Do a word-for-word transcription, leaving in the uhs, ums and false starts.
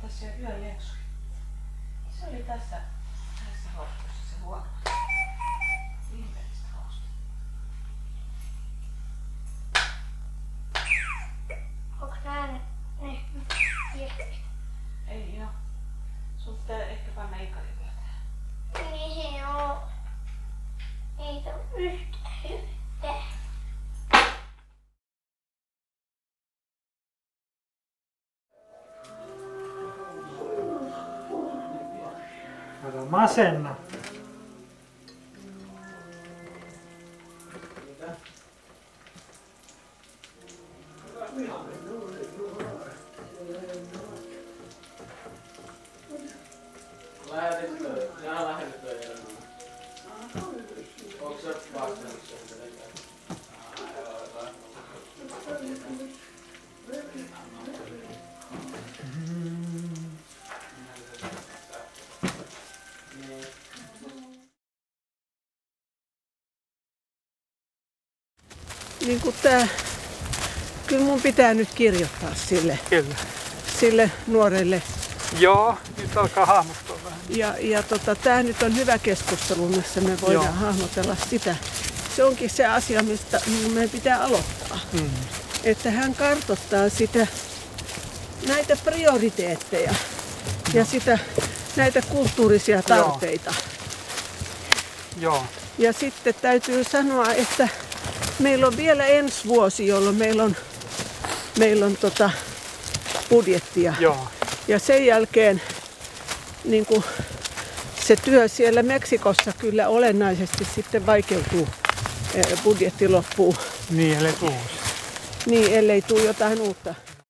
tässä yön lenksuri. Se oli tässä, tässä housussa se huono. Ihmeellistä housusta. Onko nää ne viestit? Ei oo. Sun pitää ehkä panna ikari vielä tähän. Niin oo. Ei se oo yhtään hyvää. Älä masenna. Lähetyttö, jaa lähetyttö elämää. Onko se vastannut sen? Niin kuin tää, kyllä mun pitää nyt kirjoittaa sille, Kyllä. sille nuorelle. Joo, nyt alkaa hahmottua vähän. Ja, ja tota, tää nyt on hyvä keskustelu, missä me voidaan Joo. hahmotella sitä. Se onkin se asia, mistä meidän pitää aloittaa. Mm. Että hän kartoittaa sitä, näitä prioriteetteja no. ja sitä, näitä kulttuurisia tarpeita. Joo. Ja sitten täytyy sanoa, että meillä on vielä ensi vuosi, jolloin meillä on, meillä on tota budjettia. Joo. Ja sen jälkeen niin kuin se työ siellä Meksikossa kyllä olennaisesti sitten vaikeutuu, budjetti loppuu. Niin, ellei uusi. Niin, ellei tule jotain uutta.